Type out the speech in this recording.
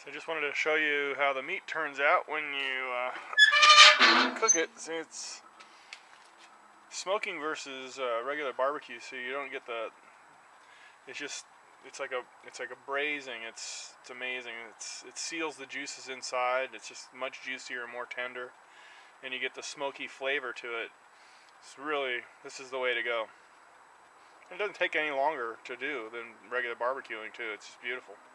So I just wanted to show you how the meat turns out when you cook it. See, it's smoking versus regular barbecue, so you don't get the. It's like a braising. It's amazing. It seals the juices inside. It's just much juicier and more tender, and you get the smoky flavor to it. This is the way to go. It doesn't take any longer to do than regular barbecuing too. It's just beautiful.